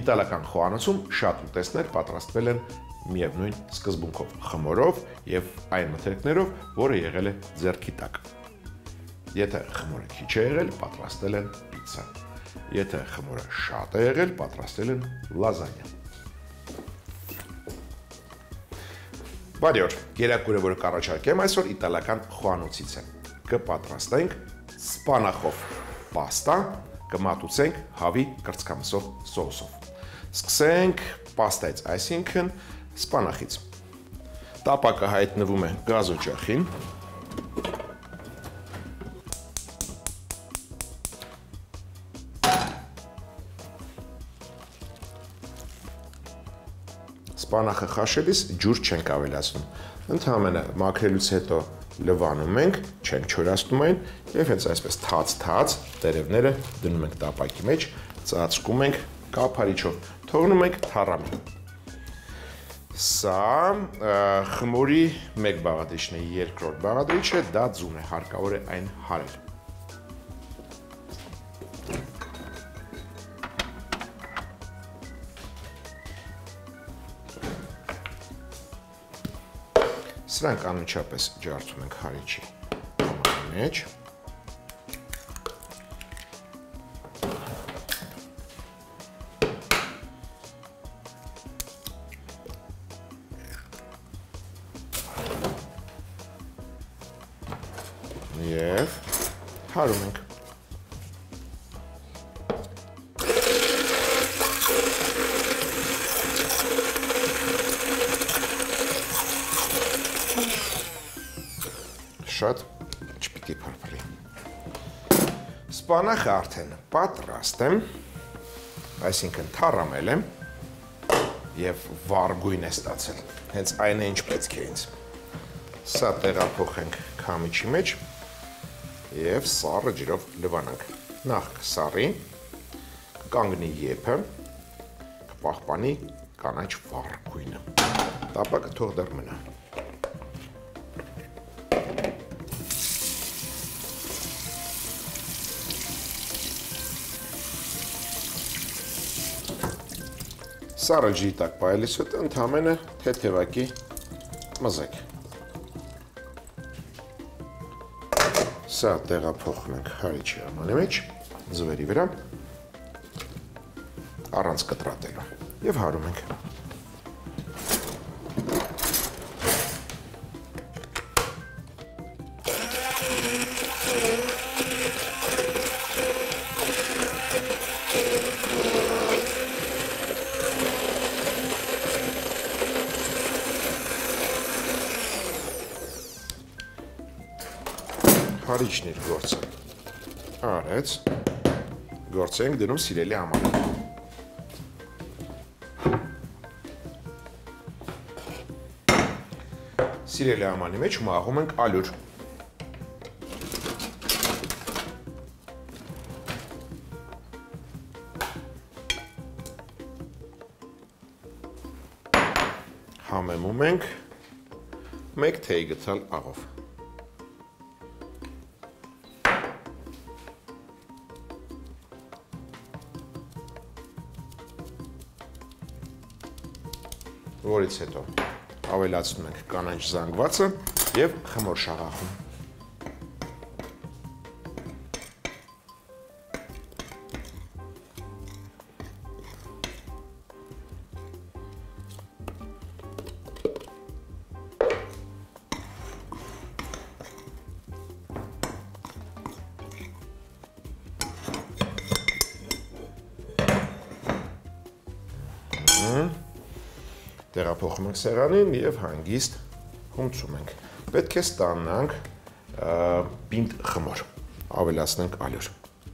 Իտալական խոհանոցում շատ ուտեստներ պատրաստվել են միևնույն սկզբունքով, խմորով եւ այն մթերքներով, որը եղել է ձեռքի տակ։ Եթե խմորը քիչ է եղել, պատրաստել են պիցցա։ Եթե խմորը շատ է եղել, պատրաստել են լազանիա։ Բարի օր, երեկույթը, որը կառաջարկեմ այսօր իտալական խոհանոցից է։ Կպատրաստենք սպանախով պաստա, կմատուցենք հավի կրծքամսով սոուսով։ Սկսենք պաստայից, այսինքն սպանախից։ Տապակը հայտնվում է գազօջախին։ Սպանախը խաշելիս ջուր չենք ավելացնում։ Ընդհանրապես մաքրելուց հետո լվանում ենք, չենք չորացնում այն եւ հենց այսպես թաց տերևները դնում ենք տապակի մեջ, ծածկում ենք կափարիչով, թողնում ենք թառամի։ Սա խմորի մեկ բաղադրիչն է, երկրորդ բաղադրիչը դա ձուն է, հարկավոր է այն հարել։ Սրանք անմիջապես ջարդում ենք հարիչի մեջ։ Եվ հարում ենք։ Շատ չպիտի փրփրի։ Սպանախը արդեն պատրաստ է, այսինքն թառամել է եւ վառ գույն է ստացել։ Հենց այն է ինչ պետք է ինձ։ Սա տեղափոխենք քամիչի մեջ եւ սառը ջրով լվանանք։ Նախ կսառի, կկանգնի եպը, կպահպանի կանաչ վառ գույնը։ Տապակը թող դեռ մնա։ Սառը ջրի տակ պահելիս հետո ընդհանրապես թեթևակի մզեք։ Սա տեղափոխում ենք հարիչի ամանի մեջ, ձվերի վրա, առանց կտրատելու եւ հարում ենք։ Հարիչն իր գործը արեց, գործ ենք դնում սիրելի ամանը։ Սիրելի ամանի մեջ մաղում ենք ալյուր։ Համեմում ենք 1 թեյ գցալ աղով։ Որից հետո ավելացնում ենք կանաչ զանգվածը եւ խմոր շաղախում։ Տեղափոխում ենք սեղանին եւ հանգիստ հումցում ենք։ Պետք է ստանանք պինդ խմոր, ավելացնենք ալյուր։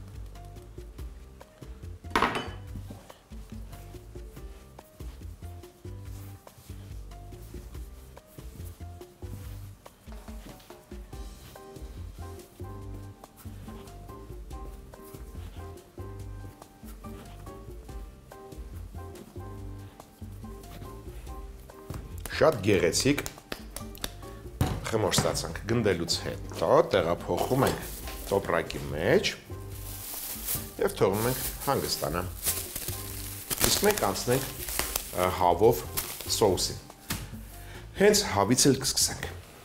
Շատ գեղեցիկ խմոր ստացանք։ Գնդելուց հետո տեղափոխում ենք տոպրակի մեջ եւ թողնում ենք հանգստանա։ Իսկ մենք անցնենք հավով սոուսին։ Հենց հավից էլ կսկսենք։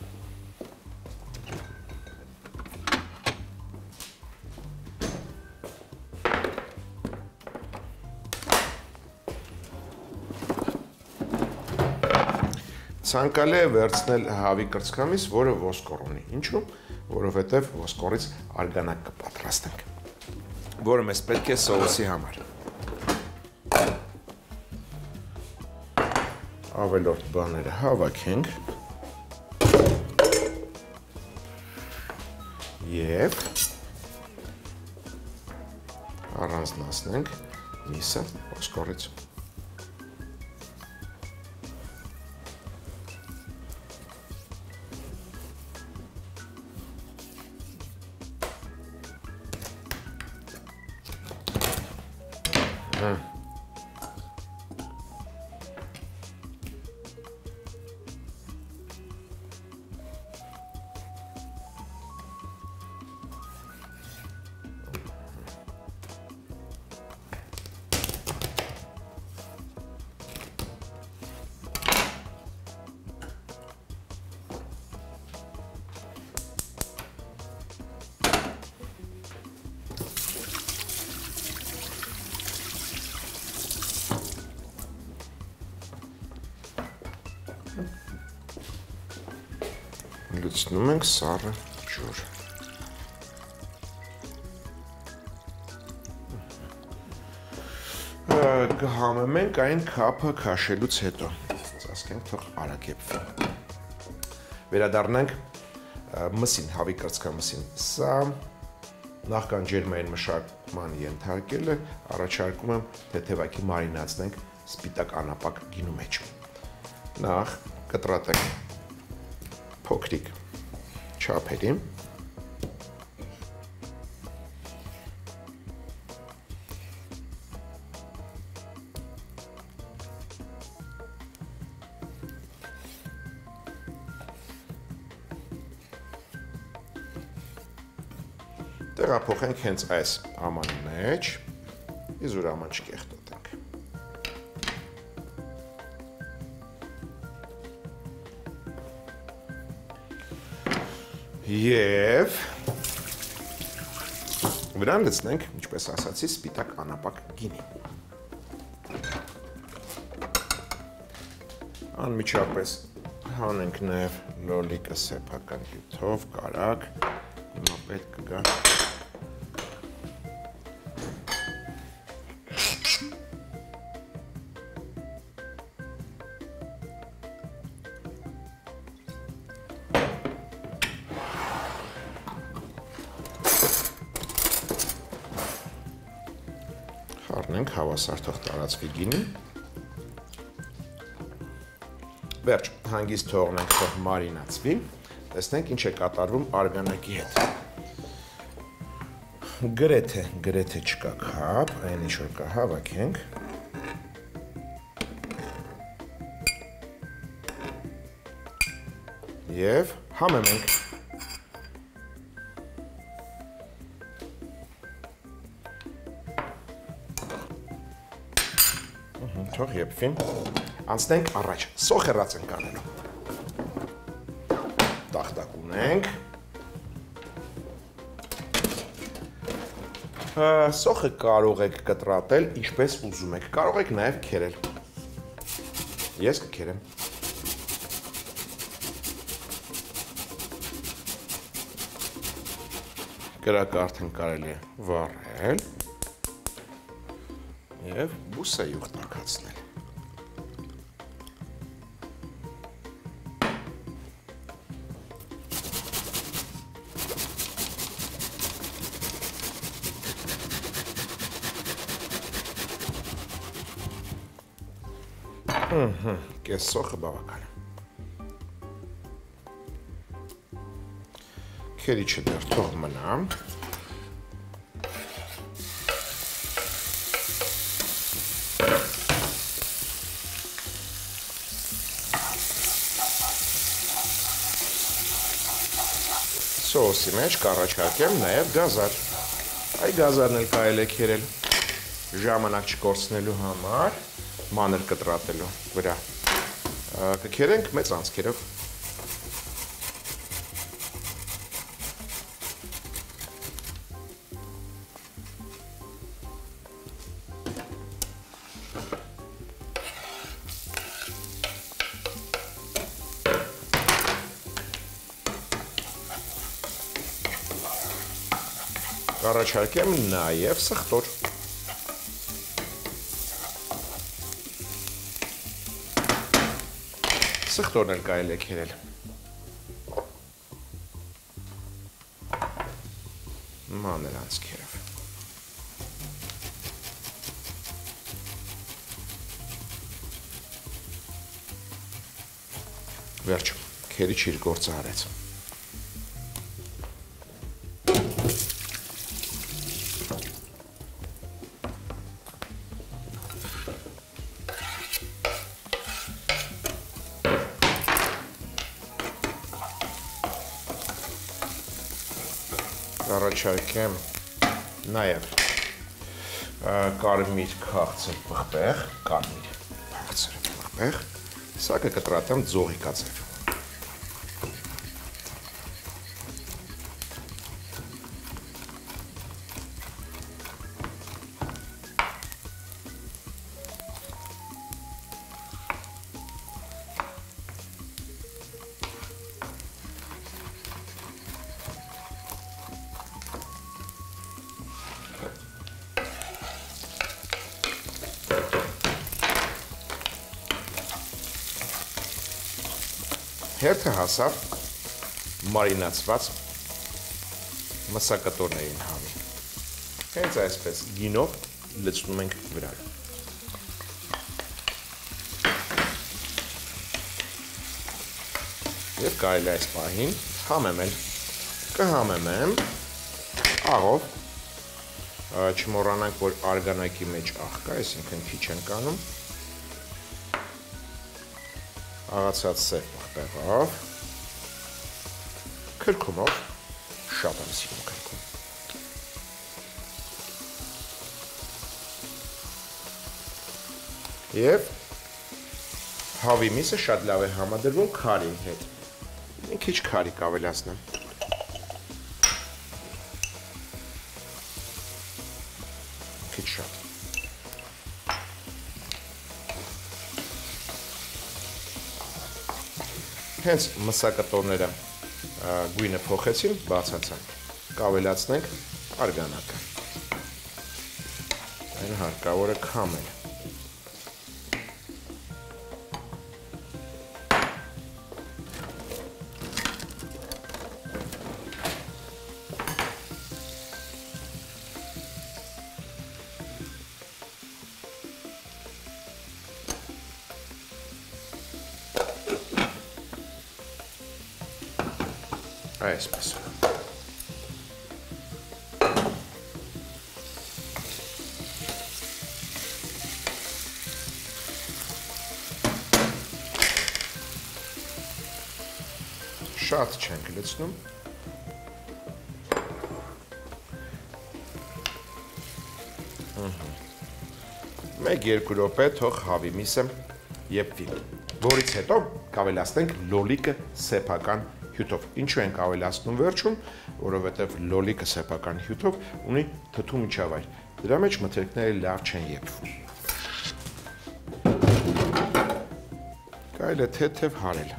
Ցանկալի է վերցնել հավի կրծքամիս, որը ոսկոր ունի։ Ինչու՞։ Որովհետև ոսկորից արգանակ կպատրաստենք, որը մեզ պետք է սոուսի համար։ Ավելորդ բաները հավաքենք և առանձնացնենք միսը ոսկորից։ Լցնում ենք սառը ջուր։ Կհամեմենք այն քափը քաշելուց հետո։ Ասենք թող արագեփվի։ Վերադառնանք մսին, հավի կրծքամսին։ Սա նախքան ջերմային մշակման ենթարկել է, առաջարկում եմ թեթևակի մարինացնենք սպիտակ անապակ գինու մեջ։ Նախ կտրատենք փոքրիկ չափերի։ Տեղափոխենք հենց այս ամանի մեջ, իզուր աման չկեղտոտենք։ Եվ վրան լցնենք, ինչպես ասացի, սպիտակ անապակ գինի։ Անմիջապես հանենք նաև լոլիկը սեփական հյութով, կարագ, հիմա պետք կգա խառնենք հավասարթող տարածքի գինի։ Վերջ, հանգիստ թողնենք թող մարինացվի, տեսնենք ինչ է կատարվում արգանակի հետ։ Գրեթե չկա քափ, այն ինչ որ կա հավաքենք։ Եվ համեմենք։ Թող եփվին, անցնենք առաջ, սոխերած ենք անելու։ Տախտակ ունենք։ Սոխը կարող եք կտրատել, ինչպես ուզում եք, կարող եք նաև քերել։ Ես կքերեմ։ Կրակը արդեն կարելի է վառել և բուսա յուղ տաքացնել։ Կես սոխը բավական է։ Քերիչը դեռ թող մնա։ Սոուսի մեջ կառաջարկեմ նաև գազար։ Այ գազարն էլ կարելի է քերել։ ժամանակ չկորցնելու համար մանր կտրատելու վրա կքերենք մեծ անցքերով։ Առաջարկեմ նաև սխտոր։ Սխտորն էլ կարելի է քերել։ Մանր անցքերով։ Վերջ, քերիչ իր գործը արեց։ Առաջարկեմ նաև կարմիր քաղցր պղպեղ, կարմիր քաղցր պղպեղ, սա կկտրատեմ ձողի կացև։ Հերթը հասավ մարինացված մսակտորներին հավի։ Հենց այսպես գինով լցնում ենք վրան։ Եվ կարելի այս պահին համեմել։ Կհամեմեմ աղով, չմոռանանք, որ արգանակի մեջ աղ կա, այսինքն քիչ ենք անում։ Աղացած սև պղպեղով, քրքումով, շատ եմ սիրում քրքում։ Եվ հավի միսը շատ լավ է համադրվում քարի հետ։ Մի քիչ քարի կավելացնեմ։ Քիչ շատ։ Հենց մսակտորները գույնը փոխեցին, բացացան։ Կավելացնենք արգանակը։ Այն հարկավոր է քամել։ Այսպես։ Շատ չենք լցնում։ Մեկ-երկու րոպե թող հավի միսը եփվի։ Որից հետո կավելացնենք լոլիկը սեփական հյութով։ Ինչու ենք ավելացնում վերջում, որովհետև լոլիկը սեփական հյութով ունի թթու միջավայր։ Դրա մեջ մթերքները լավ չեն եփվում։ Կարելի է թեթև հարել։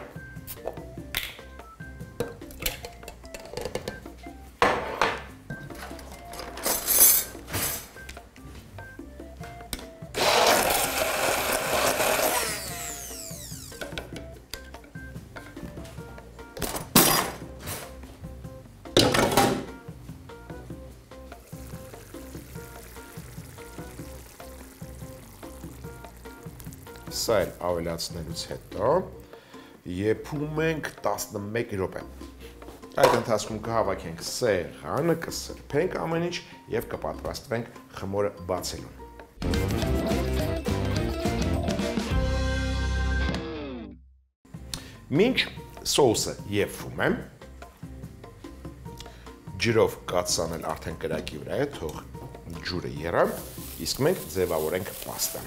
Սա էլ ավելացնելուց հետո եփում ենք 11 րոպե։ Այդ ընթացքում կհավաքենք սեղանը, կսրբենք ամեն ինչ եւ կպատրաստվենք խմորը բացելուն։ Մինչ սոուսը եփվում է, ջրով կաթսանել արդեն կրակի վրա է, թող ջուրը եռա իսկ մենք ձևավորենք պաստան։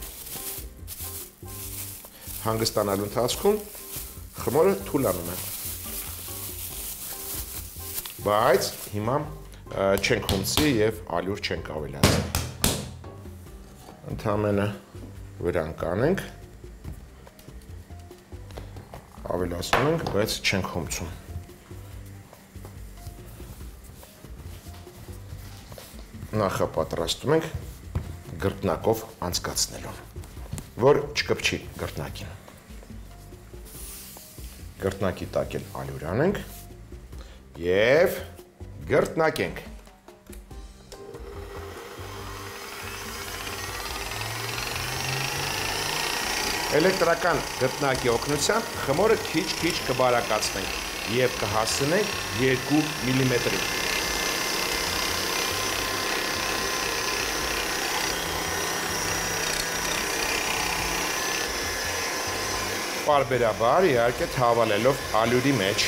Հանգստանալու ընթացքում խմորը թուլանում է։ Բայց հիմա չենք հումցի եւ ալյուր չենք ավելացնի։ Ընդամենը վրան կանենք, ավելացնում ենք, բայց չենք հումցում։ Նախապատրաստում ենք գրտնակով անցկացնելու, որ չկպչի գրտնակին։ Գրտնակի տակ էլ ալյուր անենք եւ գրտնակենք։ Էլեկտրական գրտնակի օգնությամբ խմորը քիչ-քիչ կբարակացնենք եւ կհասցնենք 2 մմ-ի։ Պարբերաբար իհարկե թավալելով ալյուրի մեջ։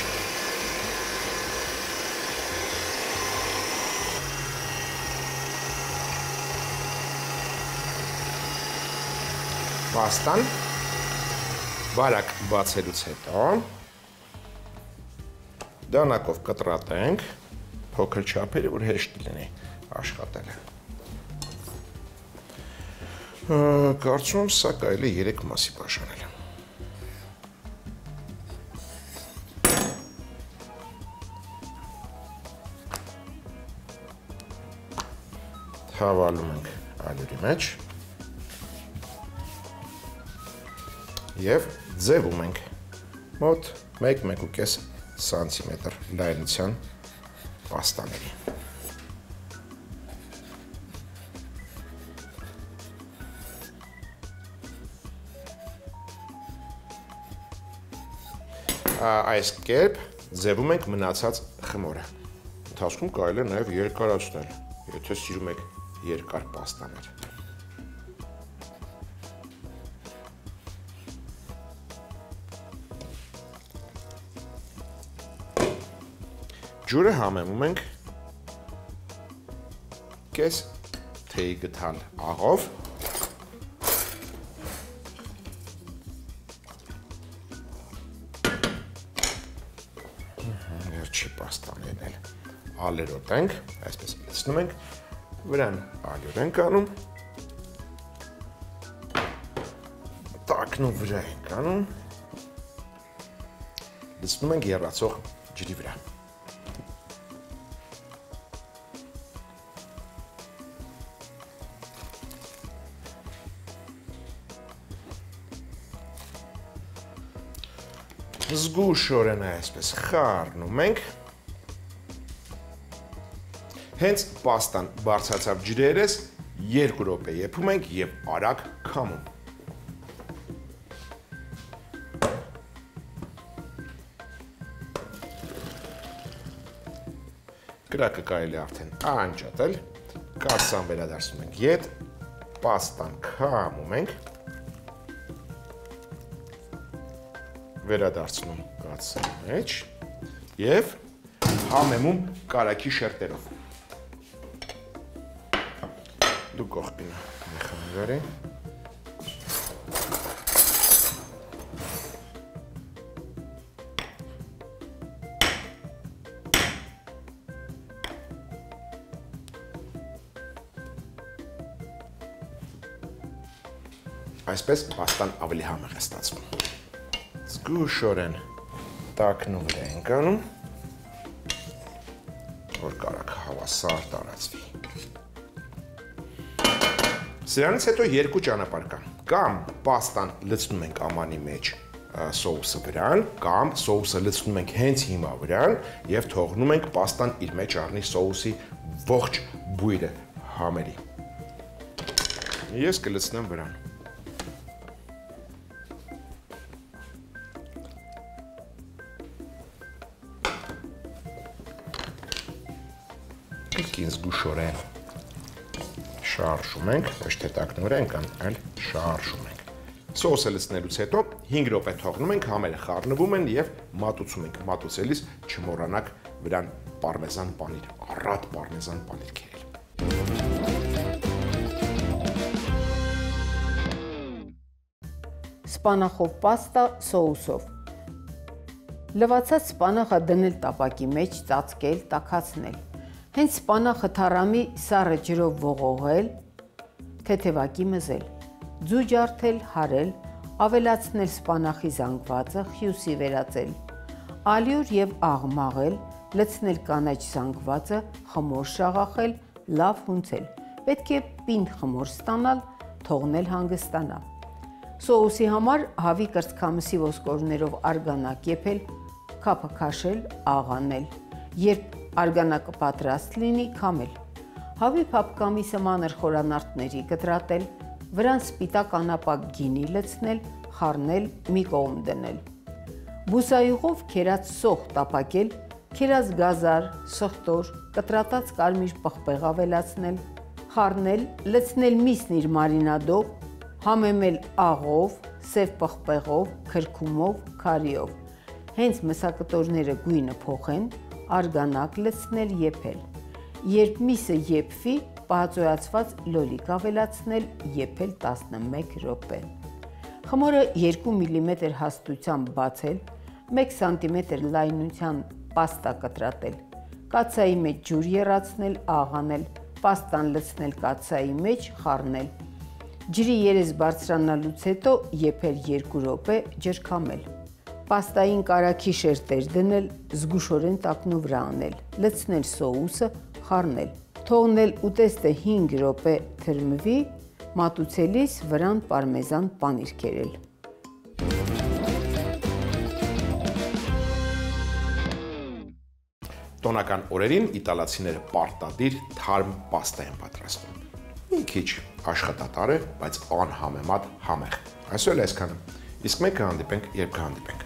Պաստան բարակ բացելուց հետո դանակով կտրատենք փոքր չափերը, որ հեշտ լինի աշխատելը։ Կարծում եմ սա կարելի է 3 մասի բաժանել։ Հավալում ենք ալյուրի մեջ եւ ձևում ենք մոտ 1-1.5 սանտիմետր լայնության պաստաների։ Այս կերպ ձևում ենք մնացած խմորը։ Ընթացքում կարելի է նաեւ երկարացնել, եթե սիրում եք երկար պաստաներ։ Ջուրը համեմում ենք կես թեյի գթալ աղով, վերջի պաստաներն էլ ալերոտենք, այսպես լցնում ենք, վրան ալյուր ենք անում, տակն ու վրա ենք անում, լցնում ենք եռացող ջրի վրա։ Զգուշորեն այսպես խառնում ենք։ Հենց պաստան բարձրացավ ջրերես 2 րոպե եփում ենք եւ արագ քամում։ Կրակը կարելի է արդեն անջատել, կաթսան վերադարձնում ենք ետ, պաստան քամում ենք, վերադարձնում կաթսայի մեջ եւ համեմում կարագի շերտերով։ Դու կողքինը մեխանիզարի։ Այսպես պաստան ավելի համեղ է ստացվում։ Զգուշորեն տակն ու վրա ենք անում, որ կարագ հավասար տարածվի։ Սրանից հետո 2 ճանապարհ կա։ Կամ պաստան լցնում ենք ամանի մեջ սոուսը վրան, կամ սոուսը լցնում ենք հենց հիմա վրան եւ թողնում ենք պաստան իր մեջ առնի սոուսի ողջ բույրը համերի։ Ես կլցնեմ վրան։ Զգուշորեն շարժում ենք, ոչ թե տակն վրա ենք անում, այլ շարժում ենք։ Սոուսը լցնելուց հետո 5 րոպե թողնում ենք, համերը խառնվում են եւ մատուցում ենք։ Մատուցելիս չմոռանաք վրան պարմեզան պանիր, առատ պարմեզան պանիր քերել։ սպանախով պաստա սոուսով։ Լվացած սպանախը դնել տապակի մեջ, ծածկել, տաքացնել։ Հենց սպանախը թառամի սառը ջրով ողողել, թեթևակի մզել, ձու ջարդել, հարել, ավելացնել սպանախի զանգվածը, խյուսի վերածել, ալյուր և աղ մաղել, լցնել կանաչ զանգվածը, խմոր շաղախել, լավ հունցել, պետք է պինդ խմոր ստանալ, թողնել հանգստանա։ Սոուսի համար հավի կրծքամսի ոսկորներով արգանակ եփել, քափը քաշել, աղ անել, երբ արգանակը պատրաստ լինի, քամել։ Հավի փափկամիսը մանր խորանարդների կտրատել, վրան սպիտակ անապակ գինի լցնել, խառնել, մի կողմ դնել։ Բուսայուղով քերած սոխ տապակել, քերած գազար, սխտոր, կտրատած կարմիր պղպեղ ավելացնել, խառնել, լցնել միսն իր մարինադով, համեմել աղով, սև պղպեղով, քրքումով, քարիով։ Հենց մսակտորները գույնը փոխեն, արգանակ լցնել, եփել։ Երբ միսը եփվի, պահածոյացված լոլիկ ավելացնել, եփել 11 րոպե։ Խմորը 2 մմ հաստությամբ բացել, 1 սմ լայնության պաստա կտրատել, կաթսայի մեջ ջուր եռացնել, աղ անել, պաստան լցնել կաթսայի մեջ, խառնել։ Ջրի երես բարձրանալուց հետո եփել 2 րոպե, ջրքամել։ Պաստային կարագի շերտեր դնել, զգուշորեն տակնու վրա անել, լցնել սոուսը, խառնել, թողնել ուտեստը 5 րոպե թրմվի, մատուցելիս վրան պարմեզան պանիր քերել։ Տոնական օրերին իտալացիները պարտադիր թարմ պաստա են պատրաստում։ Մի քիչ աշխատատար է, բայց անհամեմատ համեղ։ Այսօր այսքանը։ Իսկ մենք կհանդիպենք, երբ կհանդիպենք։